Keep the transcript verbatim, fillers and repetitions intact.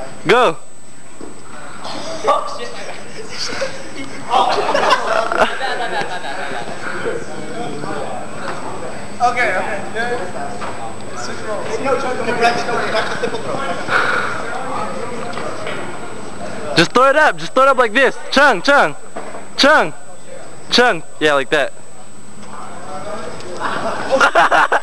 Go. Oh shit. Okay, okay. Switch roles. No, Chung, go back to simple throw. Just throw it up. Just throw it up like this. Chung, Chung. Chung. Chung. Yeah, like that.